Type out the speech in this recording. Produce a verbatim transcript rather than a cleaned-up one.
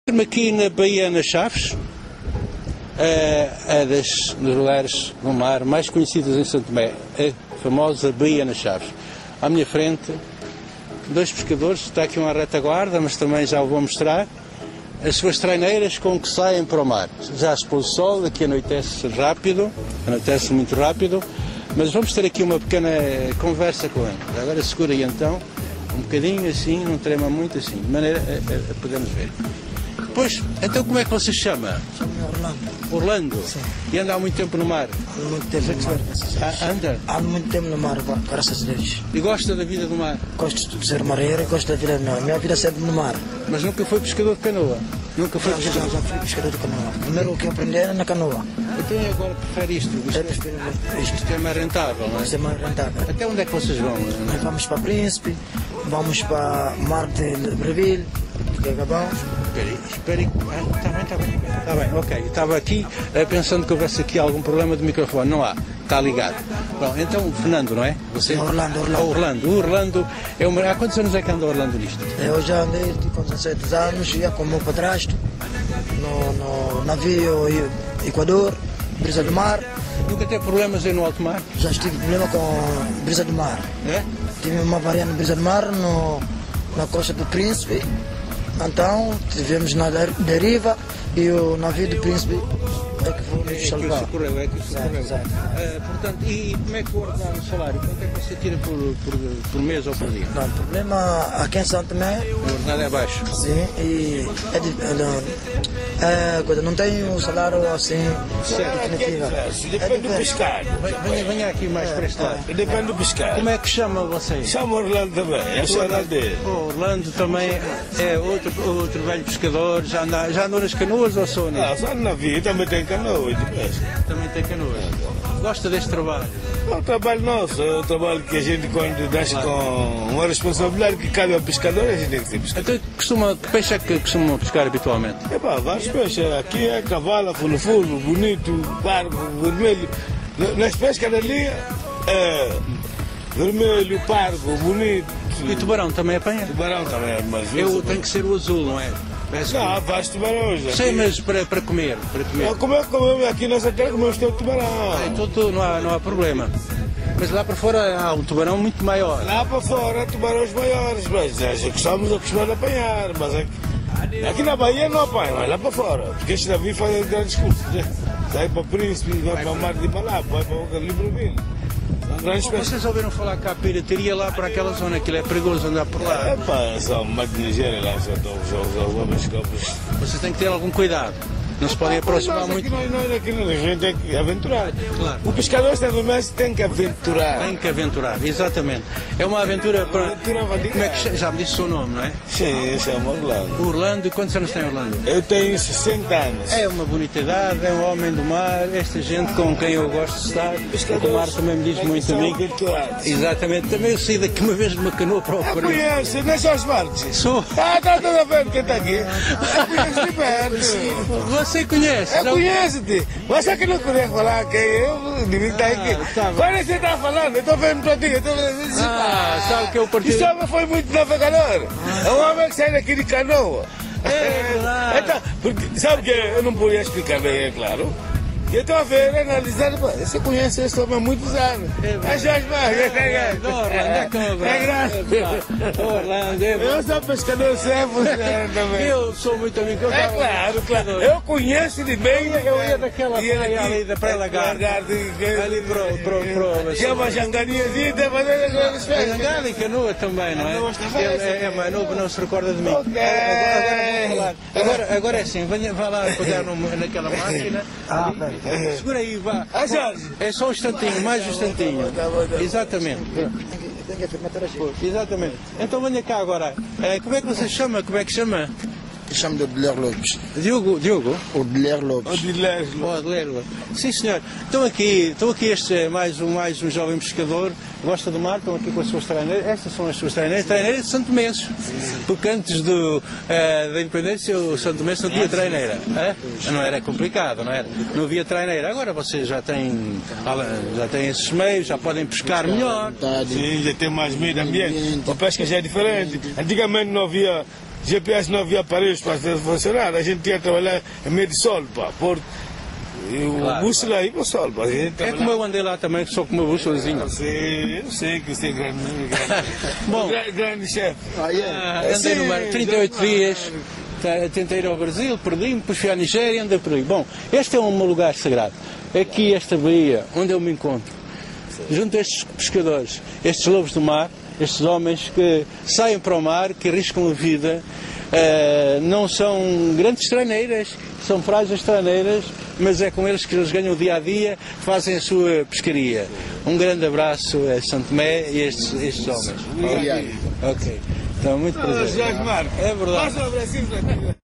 Aqui na Baía nas Chaves, é, é das, dos lugares no mar mais conhecidos em Santo Tomé, a famosa Baía nas Chaves. À minha frente, dois pescadores, está aqui uma retaguarda, mas também já o vou mostrar, as suas traineiras com que saem para o mar. Já se pôs o sol, aqui anoitece rápido, anoitece muito rápido, mas vamos ter aqui uma pequena conversa com ele. Agora segura aí então, um bocadinho assim, não trema muito assim, de maneira a, a, a podermos ver. Pois, então como é que você se chama? Chamo-me Orlando. Orlando? Sim. E anda há muito tempo no mar? Há muito tempo no mar, graças a Deus. Ah, anda? Há muito tempo no mar, graças a Deus. E gosta da vida do mar? Gosto de ser marinheiro e gosto da vida não. A minha vida é sempre no mar. Mas nunca foi pescador de canoa? Nunca foi Já, já, pescador? já fui pescador de canoa. Primeiro o que eu aprendi era na canoa. Então e agora prefere isto? Isto, Eu prefiro isto. isto é mais rentável, não é? Isto é mais rentável. Até onde é que vocês vão? Nós vamos para Príncipe, vamos para Mar de Libreville, que é Gabão. Espera aí, espera aí. Ah, está bem, está bem. Está bem, ok. Estava aqui eh, pensando que houvesse aqui algum problema de microfone. Não há. Está ligado. Bom, então o Fernando, não é? Você? Orlando, Orlando. Ah, Orlando. O Orlando é uma... Há quantos anos é que anda Orlando nisto? Eu já andei com dezessete anos, ia com o meu padrasto no, no navio Equador, Brisa do Mar. Nunca teve problemas aí no alto mar? Já tive problema com Brisa do Mar. É? Tive uma variante Brisa do Mar no, na costa do Príncipe. Então tivemos na deriva e o navio do Príncipe é que foi É nos que o salvar. socorreu, é que o socorreu. Exato, Ah, portanto, e como é que ordenar o salário? Quanto é que você tira por, por, por mês ou por dia? Não, o problema aqui em Santo Tomé, O ordenado é baixo. sim, e é, de- é, não, é, coisa, não tem um salário assim definitivo. Depende do pescado. Venha, venha aqui mais para este lado. Depende do pescado. Como é que chama você? Chama Orlando também, é o Orlando dele. O Orlando também é outro, outro velho pescador, já, anda, já andou nas canoas ou só nisso? Ah, só no navio também tem canoa de pesca. Também tem canoas. Gosta deste trabalho? É um trabalho nosso, é um trabalho que a gente quando nasce com uma responsabilidade que cabe ao pescador, a gente tem que ser pescador. Então, costuma, que peixe é que costuma pescar habitualmente? É pá, vários peixes, aqui é cavalo, fulo-fulo, bonito, pargo, vermelho. Nas pescas ali é vermelho, pargo, bonito. E tubarão também apanha? Tubarão também é mais vezes. Eu tenho que ser o azul, não é? Parece que- Não, há vários tubarões. aqui. Sei, mas para, para comer, para comer. Ah, como é que comemos aqui nessa terra, comemos todo tubarão. Então tu- não, há, não há problema. Mas lá para fora há um tubarão muito maior. Lá para fora, tubarões maiores, mas a gente estamos acostumados a apanhar, mas aqui, aqui na Bahia não apanha, mas lá para fora, porque este navio faz grandes cursos, né? Sai para Príncipe, vai para o Mar de Malá, vai para o Libreville. São grandes peixes. Vocês ouviram falar que há pirataria lá para aquela zona, aquilo é perigoso andar por lá. É pá, são mais de Nigéria lá, são os homens copos. Vocês têm que ter algum cuidado. Não se podem aproximar Nós muito. aqui, nós, nós aqui a gente tem que aventurar. Claro. O pescador santomense tem que aventurar. Tem que aventurar, exatamente. É uma aventura para. Aventura radical. Como é que chama? Já me disse o seu nome, não é? Sim, esse é o Orlando. Orlando, e quantos anos tem Orlando? Eu tenho sessenta anos. É uma bonita idade, é um homem do mar, esta gente com quem eu gosto de estar. O mar também me diz muito a mim. Aventurados. Exatamente, também eu saí daqui uma vez de uma canoa para o Eu Peru. conheço, não é só os marcos. Sou. Ah, está toda vendo quem está aqui. Eu conheço de perto. Você conhece? Eu conheço-te. Você que não conhece falar quem eu devia estar aqui. Ah, tá bom. Quando você está falando, eu estou vendo para ti. Eu estou vendo. Ah, sabe que eu partilho. Esse homem foi muito navegador. É um homem que sai daqui de canoa. É verdade. Então, porque, sabe que eu não podia explicar bem, é claro. Eu estou a ver, analisando, pô, você conhece esse homem há muitos anos. É Jorge Marques, é grande. É, Orlando, é como É grande. Orlando, é Eu sou pescador sempre também. Eu sou muito amigo. Eu É tava- claro, claro. Eu conheço de bem. Eu ia daquela ia praia daqui, ali, da Praia Lagarde. Ali pro- pro- pro- Tinha uma janganiazinha, tem fazer grandes festas. Angada e canoa também, não é? Canoas também, Ele sim. é, é mais novo, não se recorda de mim. Ok. Agora, agora, vou falar. agora, agora é assim, venha, vá lá pegar no- naquela máquina. Ah, peraí. Segura aí, vá. Ah, Jorge. É só um instantinho, mais um instantinho. Exatamente. Tem que afirmar a Exatamente. Então venha cá agora. Eh, como é que você chama? Como é que chama? Chamo de Odilher Lopes. Diogo? Diogo? Odilher Lopes. Odilésio. Pode ler. Sim, senhor. Estão aqui, estão aqui este é mais um, mais um jovem pescador, gosta do mar, estão aqui com as suas treineiras. Estas são as suas treineiras, treineiras de Santo Menses. Porque antes do, eh, da independência o Santo Menses não tinha treineira. É? Não era complicado, não era? Não havia treineira. Agora vocês já têm, já têm esses meios, já podem pescar melhor. Sim, já tem mais meio ambiente. A pesca já é diferente. Antigamente não havia G P S não havia aparelhos para funcionar, a gente tinha que trabalhar em meio de sol, pá, por e o Claro, bússola aí para o sol, pá. A gente É como eu andei lá também, só com o meu bússolazinho. Eu sei, eu sei que você é grande, grande, Bom, grande, grande chefe. ah, andei no mar trinta e oito dias, tá, tentei ir ao Brasil, perdi-me, depois fui à Nigéria e andei por aí. Bom, este é um meu lugar sagrado. Aqui, esta baía, onde eu me encontro, junto a estes pescadores, estes lobos do mar, estes homens que saem para o mar, que arriscam a vida, uh, não são grandes estrangeiras, são frágeis estrangeiras, mas é com eles que eles ganham o dia a dia, fazem a sua pescaria. Um grande abraço a Santo Tomé e estes, estes homens. Obrigado. Ok, então muito prazer. José Marcos. É verdade. Passa o Brasil para ti.